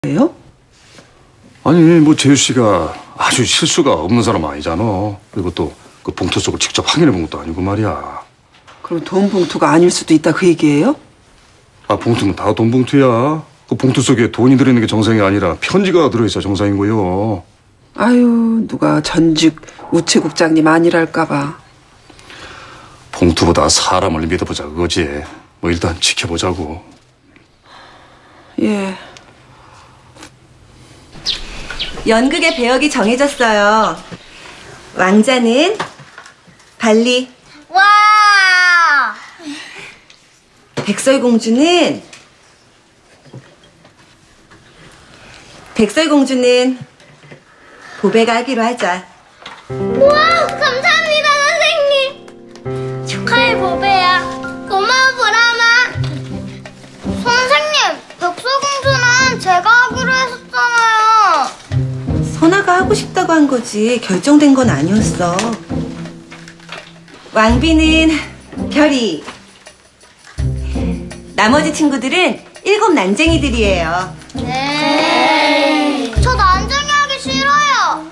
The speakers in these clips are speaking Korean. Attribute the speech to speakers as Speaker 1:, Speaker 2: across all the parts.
Speaker 1: 왜요?
Speaker 2: 아니 뭐 재유 씨가 아주 실수가 없는 사람 아니잖아. 그리고 또 그 봉투 속을 직접 확인해 본 것도 아니고 말이야.
Speaker 1: 그럼 돈 봉투가 아닐 수도 있다 그 얘기예요?
Speaker 2: 아 봉투는 다 돈 봉투야. 그 봉투 속에 돈이 들어있는 게 정상이 아니라 편지가 들어있어야 정상인 거요.
Speaker 1: 아유 누가 전직 우체국장님 아니랄까 봐.
Speaker 2: 봉투보다 사람을 믿어보자 그거지. 뭐 일단 지켜보자고.
Speaker 1: 예.
Speaker 3: 연극의 배역이 정해졌어요. 왕자는 발리.
Speaker 4: 와!
Speaker 3: 백설공주는 보배가 하기로 하자.
Speaker 4: 우와! 감사합니다, 선생님! 축하해, 보배야. 고마워, 보람아. 선생님, 백설공주는 제가 하기로 했었잖아요.
Speaker 3: 선아가 하고 싶다고 한 거지 결정된 건 아니었어. 왕비는 별이. 나머지 친구들은 7 난쟁이들이에요.
Speaker 4: 네. 저 난쟁이 하기 싫어요.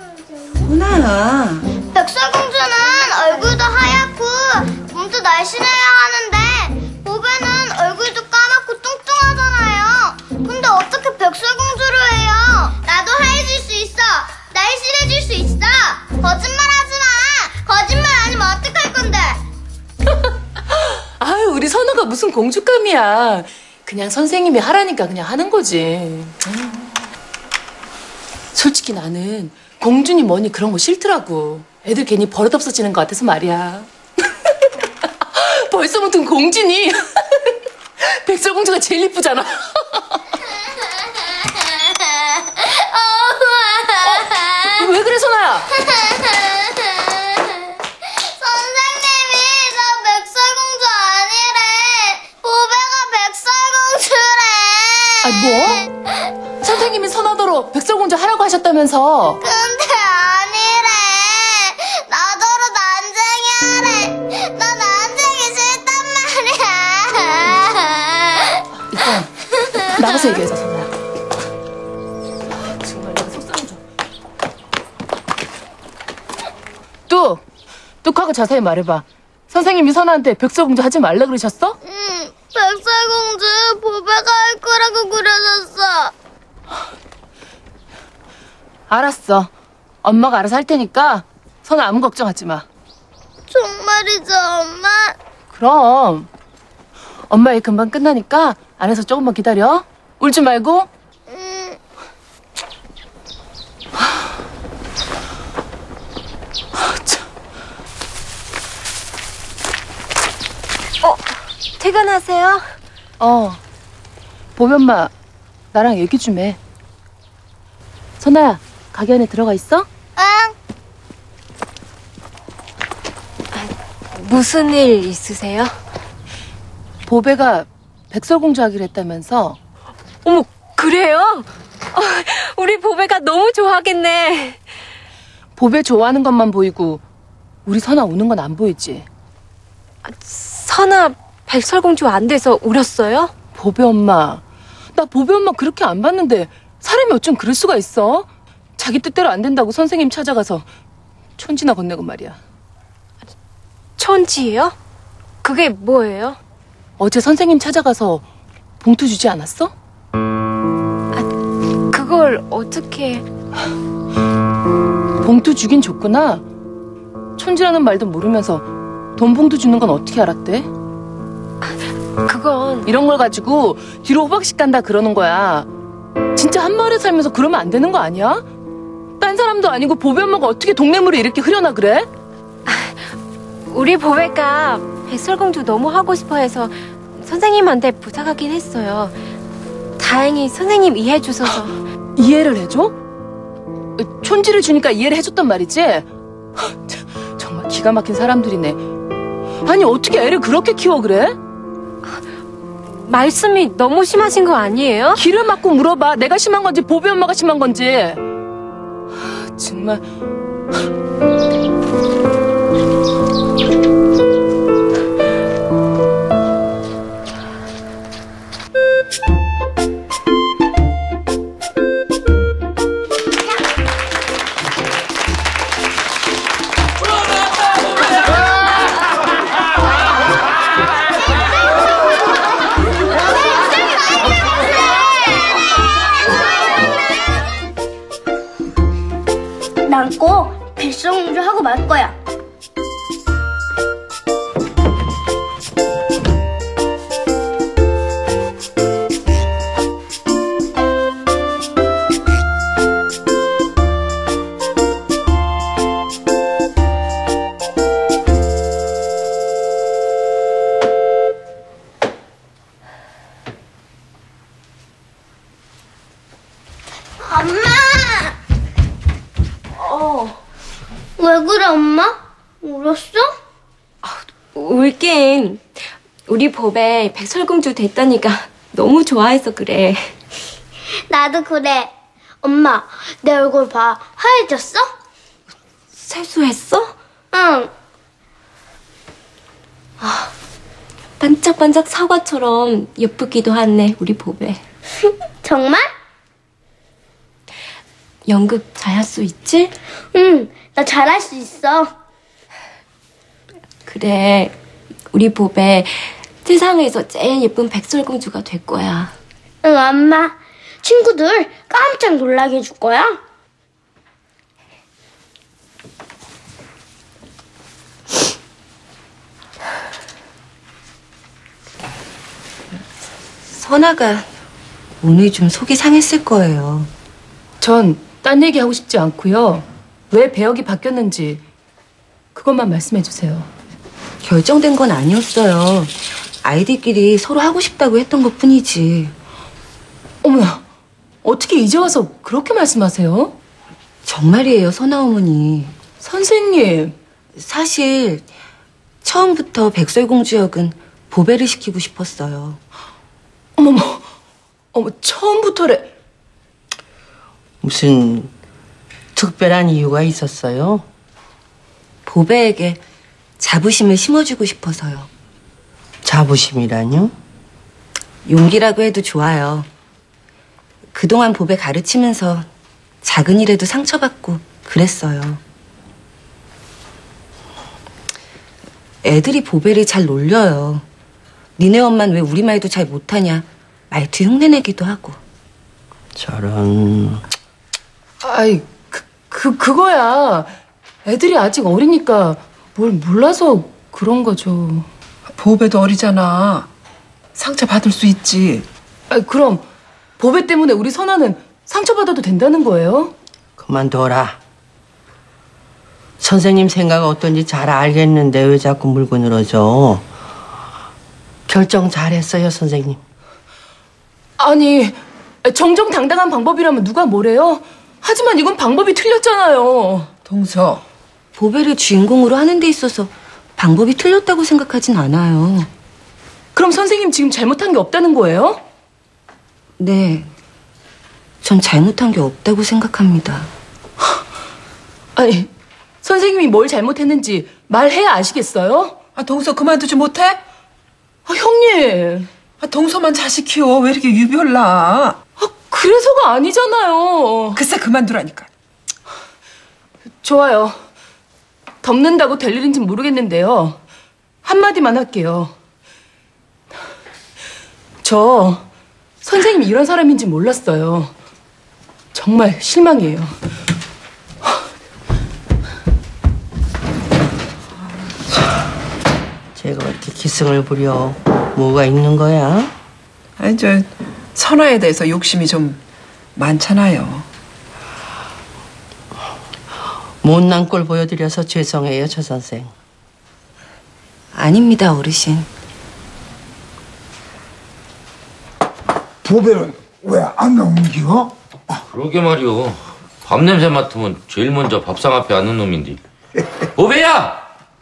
Speaker 3: 선아야.
Speaker 4: 백설공주는 얼굴도 하얗고 몸도 날씬해야 하는데 보배는 얼굴도 까맣고 뚱뚱하잖아요. 근데 어떻게 백설공주를 해요? 나도 하얘질 수 있어. 날씬해질 수 있어. 거짓말하지 마. 거짓말 아니면 어떡할 건데?
Speaker 5: 아유, 우리 선우가 무슨 공주감이야. 그냥 선생님이 하라니까 그냥 하는 거지. 솔직히 나는 공주니 뭐니 그런 거 싫더라고. 애들 괜히 버릇없어지는 것 같아서 말이야. 벌써부터 공주니? 백설공주가 제일 이쁘잖아. 왜 그래, 선아야?
Speaker 4: 선생님이 나 백설공주 아니래. 보배가 백설공주래.
Speaker 5: 아, 뭐? 선생님이 선하도록 백설공주 하라고 하셨다면서.
Speaker 4: 근데 아니래. 나더러 난쟁이 하래. 나 난쟁이 싫단 말이야.
Speaker 5: 일단 나가서 얘기해서, 선아야. 정말 내가 속상해져. 뚝하고 자세히 말해봐. 선생님이 선아한테 백설공주 하지 말라 그러셨어?
Speaker 4: 응, 백설공주 보배가 할 거라고 그러셨어.
Speaker 5: 알았어. 엄마가 알아서 할 테니까 선아 아무 걱정하지 마.
Speaker 4: 정말이죠, 엄마?
Speaker 5: 그럼. 엄마 일 금방 끝나니까 안에서 조금만 기다려. 울지 말고.
Speaker 4: 응.
Speaker 3: 퇴근하세요?
Speaker 5: 보배 엄마 나랑 얘기 좀 해. 선아야, 가게 안에 들어가 있어?
Speaker 4: 응.
Speaker 6: 무슨 일 있으세요?
Speaker 5: 보배가 백설공주 하기로 했다면서.
Speaker 6: 어머, 그래요? 우리 보배가 너무 좋아하겠네.
Speaker 5: 보배 좋아하는 것만 보이고 우리 선아 우는 건 안 보이지?
Speaker 6: 선아 백설공주 안 돼서 울었어요?
Speaker 5: 보배 엄마, 나 보배 엄마 그렇게 안 봤는데 사람이 어쩜 그럴 수가 있어? 자기 뜻대로 안 된다고 선생님 찾아가서 촌지나 건네고 말이야.
Speaker 6: 천지예요? 그게 뭐예요?
Speaker 5: 어제 선생님 찾아가서 봉투 주지 않았어?
Speaker 6: 그걸 어떻게...
Speaker 5: 봉투 주긴 줬구나. 촌지라는 말도 모르면서 돈 봉투 주는 건 어떻게 알았대?
Speaker 6: 그건...
Speaker 5: 이런 걸 가지고 뒤로 호박씩 간다 그러는 거야. 진짜 한 마을에 살면서 그러면 안 되는 거 아니야? 딴 사람도 아니고 보배 엄마가 어떻게 동네물에 이렇게 흐려나 그래?
Speaker 6: 우리 보배가 백설공주 너무 하고 싶어 해서 선생님한테 부탁하긴 했어요. 다행히 선생님 이해해 주셔서.
Speaker 5: 이해를 해줘? 촌지를 주니까 이해를 해줬단 말이지? 정말 기가 막힌 사람들이네. 아니 어떻게 애를 그렇게 키워 그래?
Speaker 6: 말씀이 너무 심하신 거 아니에요?
Speaker 5: 귀를 막고 물어봐. 내가 심한 건지 보배 엄마가 심한 건지. 정말.
Speaker 4: 안고 백설공주 하고 말 거야. 왜 그래, 엄마? 울었어?
Speaker 6: 울긴. 우리 보배 백설공주 됐다니까 너무 좋아해서 그래.
Speaker 4: 나도 그래. 엄마, 내 얼굴 봐. 하얘졌어?
Speaker 6: 세수했어?
Speaker 4: 응.
Speaker 6: 반짝반짝 사과처럼 예쁘기도 하네, 우리 보배.
Speaker 4: 정말?
Speaker 6: 연극 잘할 수 있지?
Speaker 4: 응, 나 잘할 수 있어.
Speaker 6: 그래, 우리 보배 세상에서 제일 예쁜 백설공주가 될 거야.
Speaker 4: 응, 엄마. 친구들 깜짝 놀라게 해줄 거야.
Speaker 3: 선아가 오늘 좀 속이 상했을 거예요.
Speaker 5: 전 딴 얘기 하고 싶지 않고요. 왜 배역이 바뀌었는지 그것만 말씀해 주세요.
Speaker 3: 결정된 건 아니었어요. 아이들끼리 서로 하고 싶다고 했던 것 뿐이지.
Speaker 5: 어머나, 어떻게 이제 와서 그렇게 말씀하세요?
Speaker 3: 정말이에요, 선아 어머니.
Speaker 5: 선생님.
Speaker 3: 사실 처음부터 백설공주 역은 보배를 시키고 싶었어요.
Speaker 5: 어머머, 어머, 처음부터래.
Speaker 7: 무슨 특별한 이유가 있었어요?
Speaker 3: 보배에게 자부심을 심어주고 싶어서요.
Speaker 7: 자부심이라뇨?
Speaker 3: 용기라고 해도 좋아요. 그동안 보배 가르치면서 작은 일에도 상처받고 그랬어요. 애들이 보배를 잘 놀려요. 니네 엄만 왜 우리 말도 잘 못하냐 말투 흉내내기도 하고.
Speaker 7: 저런...
Speaker 5: 아이, 그거야. 애들이 아직 어리니까 뭘 몰라서 그런 거죠.
Speaker 1: 보배도 어리잖아. 상처 받을 수 있지.
Speaker 5: 아이, 그럼 보배 때문에 우리 선아는 상처받아도 된다는 거예요?
Speaker 7: 그만둬라. 선생님 생각 어떤지 잘 알겠는데 왜 자꾸 물고 늘어져? 결정 잘했어요, 선생님.
Speaker 5: 아니, 정정당당한 방법이라면 누가 뭐래요? 하지만 이건 방법이 틀렸잖아요.
Speaker 1: 동서,
Speaker 3: 보배를 주인공으로 하는 데 있어서 방법이 틀렸다고 생각하진 않아요.
Speaker 5: 그럼 선생님 지금 잘못한 게 없다는 거예요?
Speaker 3: 네, 전 잘못한 게 없다고 생각합니다.
Speaker 5: 아니, 선생님이 뭘 잘못했는지 말해야 아시겠어요?
Speaker 1: 아, 동서 그만두지 못해?
Speaker 5: 아, 형님.
Speaker 1: 아, 동서만 자식 키워. 왜 이렇게 유별나?
Speaker 5: 아, 그래서가 아니잖아요.
Speaker 1: 글쎄 그만두라니까.
Speaker 5: 좋아요. 덮는다고 될 일인지는 모르겠는데요. 한마디만 할게요. 저 선생님이 이런 사람인지 몰랐어요. 정말 실망이에요.
Speaker 7: 제가 이렇게 기승을 부려. 뭐가 있는 거야?
Speaker 1: 아니, 선아에 대해서 욕심이 좀 많잖아요.
Speaker 7: 못난 꼴 보여드려서 죄송해요, 저 선생.
Speaker 3: 아닙니다, 어르신.
Speaker 8: 보배는 왜 안 움직여?
Speaker 9: 그러게 말이오. 밥 냄새 맡으면 제일 먼저 밥상 앞에 앉는 놈인데. 보배야!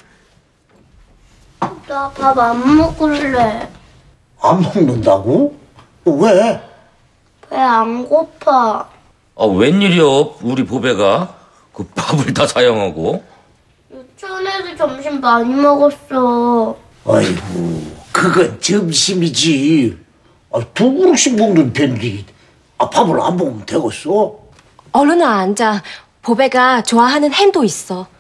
Speaker 4: 나 밥 안 먹을래.
Speaker 8: 안 먹는다고? 왜?
Speaker 4: 배 안 고파.
Speaker 9: 아, 웬일이여, 우리 보배가? 그 밥을 다 사양하고.
Speaker 4: 유치원에서 점심 많이 먹었어.
Speaker 8: 아이고, 그건 점심이지. 두 그릇씩 먹는 편지. 밥을 안 먹으면 되겠어?
Speaker 6: 얼른 앉아. 보배가 좋아하는 햄도 있어.